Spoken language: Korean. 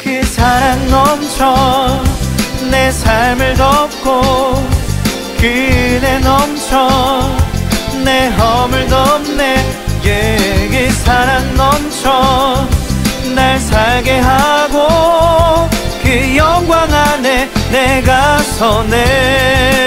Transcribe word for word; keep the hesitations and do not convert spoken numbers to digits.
그 사랑 넘쳐 내 삶을 덮고 그대 넘쳐 내 허물 덮네. yeah, 그 사랑 넘쳐 날 살게 하고 그 영광 안에 내가 서네.